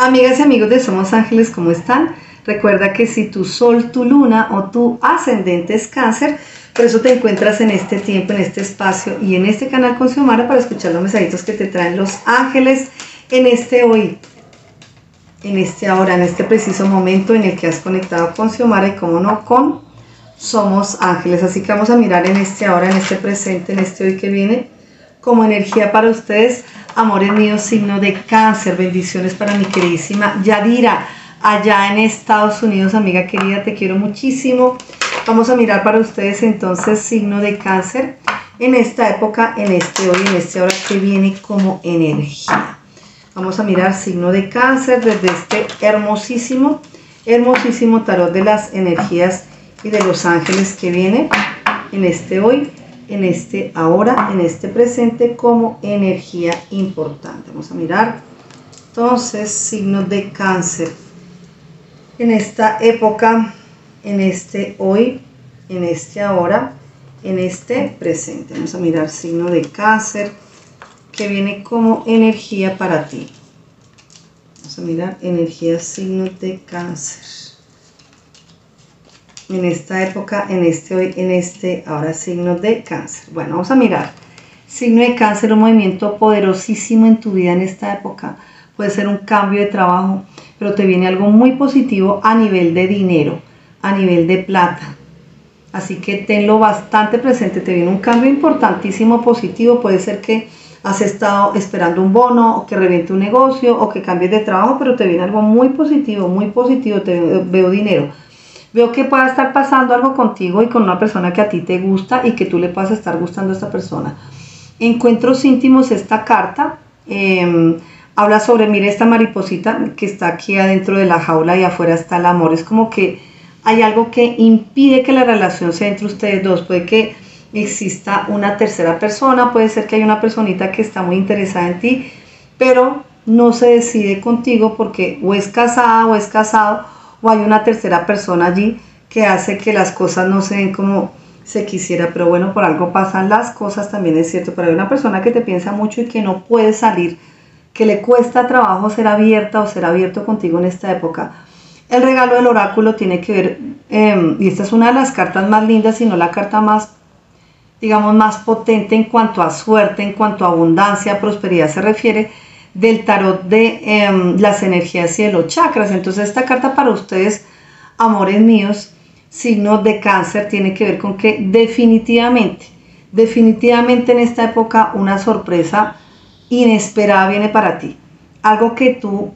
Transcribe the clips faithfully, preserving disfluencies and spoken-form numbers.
Amigas y amigos de Somos Ángeles, ¿cómo están? Recuerda que si tu sol, tu luna o tu ascendente es cáncer, por eso te encuentras en este tiempo, en este espacio y en este canal con Xiomara para escuchar los mensajitos que te traen los ángeles en este hoy, en este ahora, en este preciso momento en el que has conectado con Xiomara y como no con Somos Ángeles. Así que vamos a mirar en este ahora, en este presente, en este hoy que viene, como energía para ustedes. Amores míos, signo de cáncer, bendiciones para mi queridísima Yadira, allá en Estados Unidos, amiga querida, te quiero muchísimo. Vamos a mirar para ustedes entonces, signo de cáncer, en esta época, en este hoy, en este hora que viene como energía. Vamos a mirar signo de cáncer desde este hermosísimo, hermosísimo tarot de las energías y de los ángeles que viene en este hoy, en este ahora, en este presente como energía importante. Vamos a mirar entonces signos de cáncer en esta época, en este hoy, en este ahora, en este presente. Vamos a mirar signo de cáncer que viene como energía para ti. Vamos a mirar energía signos de cáncer en esta época, en este hoy, en este ahora, signos de cáncer. Bueno, vamos a mirar signo de cáncer, un movimiento poderosísimo en tu vida en esta época. Puede ser un cambio de trabajo, pero te viene algo muy positivo a nivel de dinero, a nivel de plata. Así que tenlo bastante presente, te viene un cambio importantísimo positivo. Puede ser que has estado esperando un bono, o que reviente un negocio, o que cambies de trabajo, pero te viene algo muy positivo, muy positivo, te veo dinero. Veo que pueda estar pasando algo contigo y con una persona que a ti te gusta y que tú le puedas estar gustando a esta persona. Encuentros íntimos, esta carta eh, habla sobre, mire esta mariposita que está aquí adentro de la jaula y afuera está el amor. Es como que hay algo que impide que la relación sea entre ustedes dos. Puede que exista una tercera persona, puede ser que haya una personita que está muy interesada en ti, pero no se decide contigo porque o es casada o es casado, o hay una tercera persona allí que hace que las cosas no se den como se quisiera. Pero bueno, por algo pasan las cosas, también es cierto. Pero hay una persona que te piensa mucho y que no puede salir, que le cuesta trabajo ser abierta o ser abierto contigo en esta época. El regalo del oráculo tiene que ver, eh, y esta es una de las cartas más lindas, sino la carta más, digamos, más potente en cuanto a suerte, en cuanto a abundancia, prosperidad se refiere, del tarot de eh, las energías y de los chakras. Entonces esta carta para ustedes, amores míos, signo de cáncer, tiene que ver con que definitivamente, definitivamente en esta época una sorpresa inesperada viene para ti. Algo que tú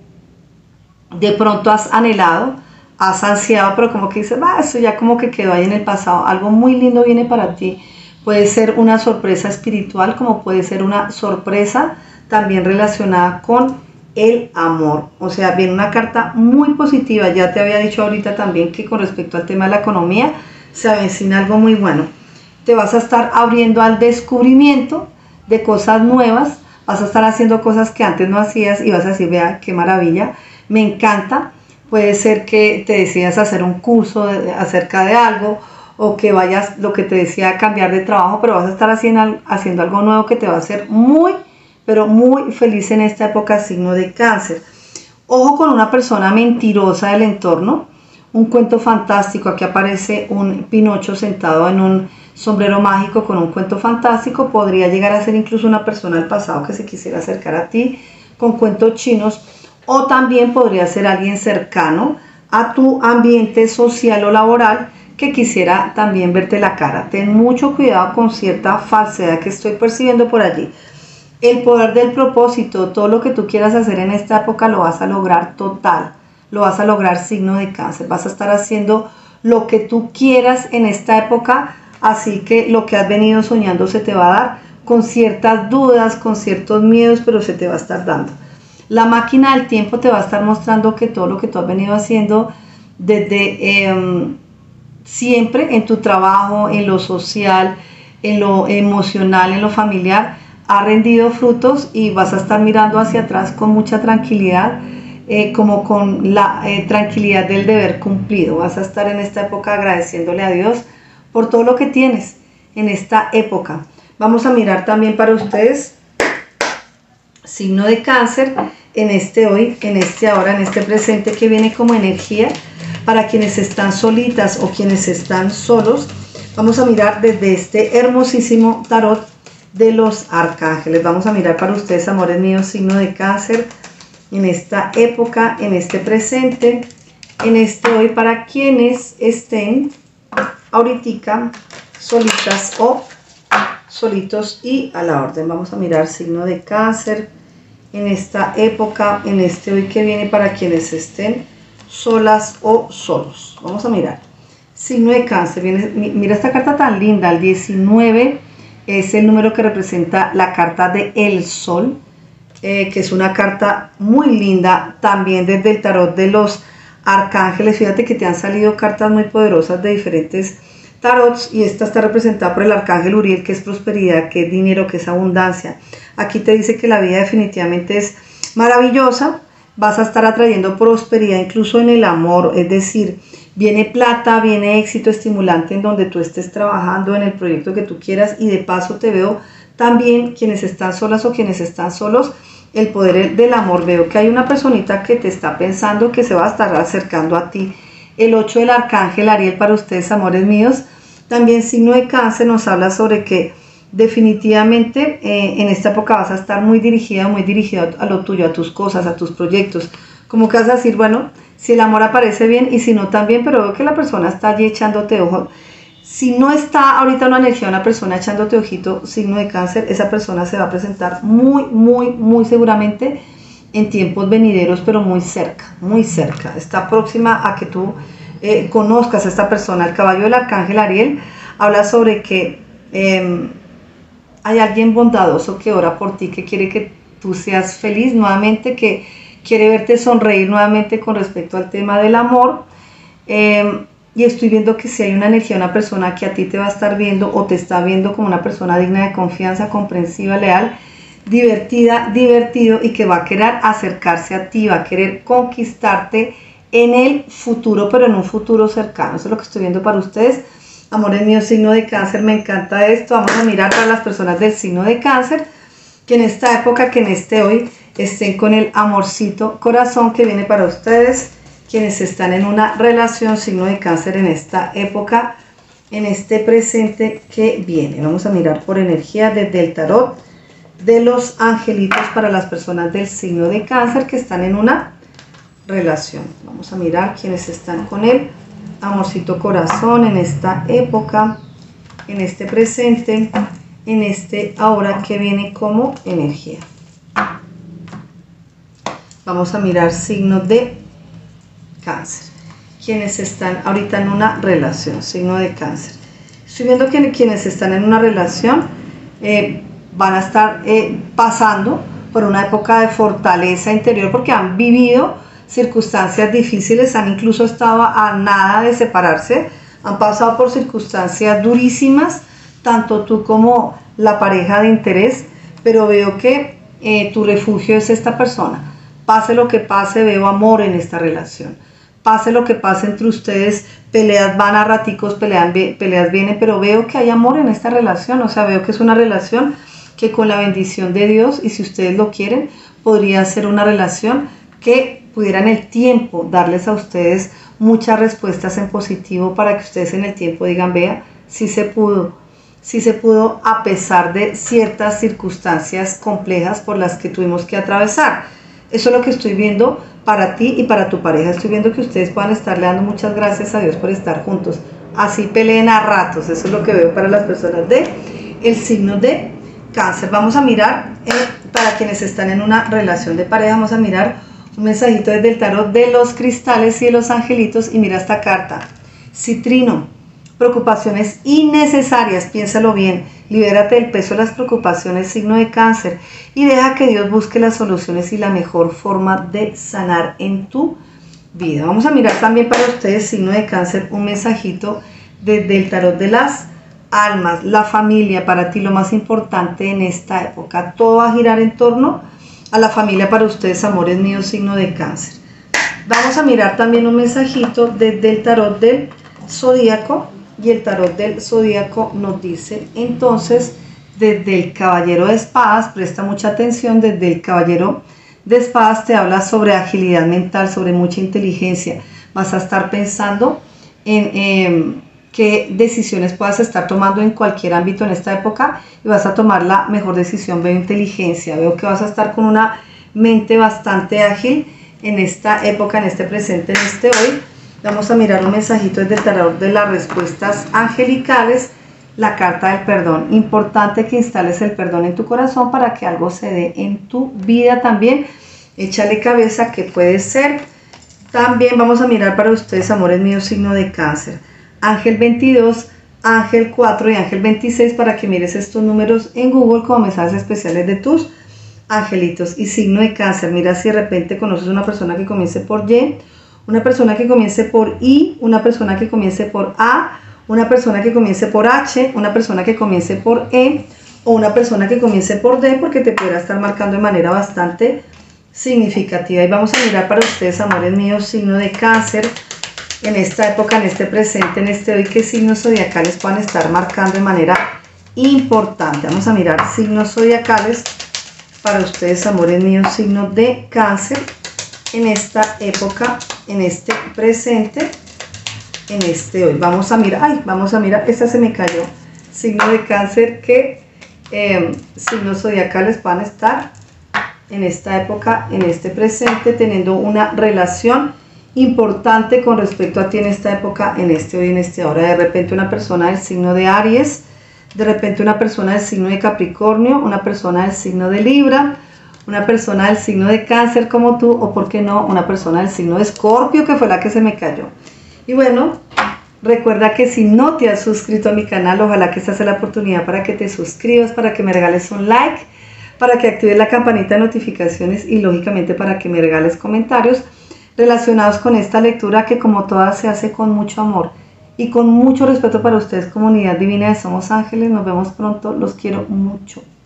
de pronto has anhelado, has ansiado, pero como que dices, va, eso ya como que quedó ahí en el pasado. Algo muy lindo viene para ti. Puede ser una sorpresa espiritual, como puede ser una sorpresa también relacionada con el amor. O sea, viene una carta muy positiva. Ya te había dicho ahorita también que con respecto al tema de la economía se avecina algo muy bueno. Te vas a estar abriendo al descubrimiento de cosas nuevas, vas a estar haciendo cosas que antes no hacías y vas a decir, vea, qué maravilla, me encanta. Puede ser que te decidas hacer un curso de, acerca de algo, o que vayas, lo que te decía, a cambiar de trabajo, pero vas a estar haciendo, haciendo algo nuevo que te va a hacer muy pero muy feliz en esta época, signo de cáncer. Ojo con una persona mentirosa del entorno, un cuento fantástico. Aquí aparece un Pinocho sentado en un sombrero mágico con un cuento fantástico. Podría llegar a ser incluso una persona del pasado que se quisiera acercar a ti con cuentos chinos, o también podría ser alguien cercano a tu ambiente social o laboral que quisiera también verte la cara. Ten mucho cuidado con cierta falsedad que estoy percibiendo por allí. El poder del propósito, todo lo que tú quieras hacer en esta época lo vas a lograr total, lo vas a lograr, signo de cáncer. Vas a estar haciendo lo que tú quieras en esta época, así que lo que has venido soñando se te va a dar, con ciertas dudas, con ciertos miedos, pero se te va a estar dando. La máquina del tiempo te va a estar mostrando que todo lo que tú has venido haciendo desde eh, siempre en tu trabajo, en lo social, en lo emocional, en lo familiar, ha rendido frutos y vas a estar mirando hacia atrás con mucha tranquilidad, eh, como con la eh, tranquilidad del deber cumplido. Vas a estar en esta época agradeciéndole a Dios por todo lo que tienes en esta época. Vamos a mirar también para ustedes, signo de cáncer, en este hoy, en este ahora, en este presente que viene como energía para quienes están solitas o quienes están solos. Vamos a mirar desde este hermosísimo tarot de los arcángeles. Vamos a mirar para ustedes, amores míos, signo de Cáncer, en esta época, en este presente, en este hoy, para quienes estén ahorita solitas o solitos y a la orden. Vamos a mirar signo de Cáncer en esta época, en este hoy que viene, para quienes estén solas o solos. Vamos a mirar signo de Cáncer. Viene, mira esta carta tan linda, el diecinueve es el número que representa la carta de el Sol, eh, que es una carta muy linda también desde el tarot de los arcángeles. Fíjate que te han salido cartas muy poderosas de diferentes tarots, y esta está representada por el arcángel Uriel, que es prosperidad, que es dinero, que es abundancia. Aquí te dice que la vida definitivamente es maravillosa, vas a estar atrayendo prosperidad incluso en el amor, es decir, viene plata, viene éxito estimulante en donde tú estés trabajando, en el proyecto que tú quieras, y de paso te veo también quienes están solas o quienes están solos, el poder del amor. Veo que hay una personita que te está pensando, que se va a estar acercando a ti. El ocho del arcángel Ariel para ustedes, amores míos. También signo de Cáncer nos habla sobre que definitivamente eh, en esta época vas a estar muy dirigida, muy dirigida a lo tuyo, a tus cosas, a tus proyectos. Como que vas a decir, bueno, si el amor aparece bien y si no también, pero veo que la persona está allí echándote ojo. Si no está ahorita una energía, una persona echándote ojito, signo de Cáncer, esa persona se va a presentar muy, muy, muy seguramente en tiempos venideros, pero muy cerca, muy cerca. Está próxima a que tú eh, conozcas a esta persona. El caballo del arcángel Ariel habla sobre que eh, hay alguien bondadoso que ora por ti, que quiere que tú seas feliz nuevamente, que quiere verte sonreír nuevamente con respecto al tema del amor. Eh, y estoy viendo que si hay una energía, una persona que a ti te va a estar viendo o te está viendo como una persona digna de confianza, comprensiva, leal, divertida, divertido, y que va a querer acercarse a ti, va a querer conquistarte en el futuro, pero en un futuro cercano. Eso es lo que estoy viendo para ustedes, amores míos, signo de Cáncer. Me encanta esto. Vamos a mirar para las personas del signo de Cáncer, que en esta época, que en este hoy, estén con el amorcito corazón que viene para ustedes, quienes están en una relación, signo de Cáncer, en esta época, en este presente que viene. Vamos a mirar por energía desde el tarot de los angelitos para las personas del signo de Cáncer que están en una relación. Vamos a mirar quienes están con él, amorcito corazón, en esta época, en este presente, en este ahora que viene como energía. Vamos a mirar signo de Cáncer, quienes están ahorita en una relación, signo de Cáncer. Estoy viendo que quienes están en una relación eh, van a estar eh, pasando por una época de fortaleza interior, porque han vivido circunstancias difíciles, han incluso estado a nada de separarse, han pasado por circunstancias durísimas, tanto tú como la pareja de interés, pero veo que eh, tu refugio es esta persona. Pase lo que pase, veo amor en esta relación. Pase lo que pase entre ustedes, peleas van a raticos, pelean, peleas vienen, pero veo que hay amor en esta relación. O sea, veo que es una relación que con la bendición de Dios, y si ustedes lo quieren, podría ser una relación que pudiera en el tiempo darles a ustedes muchas respuestas en positivo, para que ustedes en el tiempo digan, vea, sí se pudo, sí se pudo a pesar de ciertas circunstancias complejas por las que tuvimos que atravesar. Eso es lo que estoy viendo para ti y para tu pareja. Estoy viendo que ustedes puedan estarle dando muchas gracias a Dios por estar juntos. Así peleen a ratos. Eso es lo que veo para las personas de el signo de Cáncer. Vamos a mirar, eh, para quienes están en una relación de pareja, vamos a mirar un mensajito desde el tarot de los cristales y de los angelitos. Y mira esta carta, Citrino. Preocupaciones innecesarias, piénsalo bien, libérate del peso de las preocupaciones, signo de Cáncer, y deja que Dios busque las soluciones y la mejor forma de sanar en tu vida. Vamos a mirar también para ustedes, signo de Cáncer, un mensajito desde el tarot de las almas, la familia, para ti lo más importante en esta época. Todo va a girar en torno a la familia para ustedes, amores míos, signo de Cáncer. Vamos a mirar también un mensajito desde el tarot del zodíaco, y el tarot del zodíaco nos dice entonces, desde el caballero de espadas, presta mucha atención, desde el caballero de espadas te habla sobre agilidad mental, sobre mucha inteligencia. Vas a estar pensando en eh, qué decisiones puedas estar tomando en cualquier ámbito en esta época y vas a tomar la mejor decisión. Veo inteligencia, veo que vas a estar con una mente bastante ágil en esta época, en este presente, en este hoy. Vamos a mirar un mensajito desde el tarot de las respuestas angelicales. La carta del perdón. Importante que instales el perdón en tu corazón para que algo se dé en tu vida también. Échale cabeza que puede ser. También vamos a mirar para ustedes, amores míos, signo de Cáncer. Ángel veintidós, Ángel cuatro y Ángel veintiséis, para que mires estos números en Google como mensajes especiales de tus angelitos. Y signo de Cáncer, mira si de repente conoces una persona que comience por Y, una persona que comience por I, una persona que comience por A, una persona que comience por H, una persona que comience por E o una persona que comience por D, porque te pudiera estar marcando de manera bastante significativa. Y vamos a mirar para ustedes, amores míos, signo de Cáncer, en esta época, en este presente, en este hoy, qué signos zodiacales puedan estar marcando de manera importante. Vamos a mirar signos zodiacales para ustedes, amores míos, signo de Cáncer, en esta época, en este presente, en este hoy. Vamos a mirar, ay, vamos a mirar, esta se me cayó. Signo de Cáncer, que eh, signos zodiacales van a estar en esta época, en este presente, teniendo una relación importante con respecto a ti en esta época, en este hoy, en este ahora. De repente una persona del signo de Aries, de repente una persona del signo de Capricornio, una persona del signo de Libra, una persona del signo de Cáncer como tú, o por qué no, una persona del signo de Escorpio, que fue la que se me cayó. Y bueno, recuerda que si no te has suscrito a mi canal, ojalá que esta sea la oportunidad para que te suscribas, para que me regales un like, para que actives la campanita de notificaciones y lógicamente para que me regales comentarios relacionados con esta lectura, que como todas se hace con mucho amor y con mucho respeto para ustedes, comunidad divina de Somos Ángeles. Nos vemos pronto, los quiero mucho.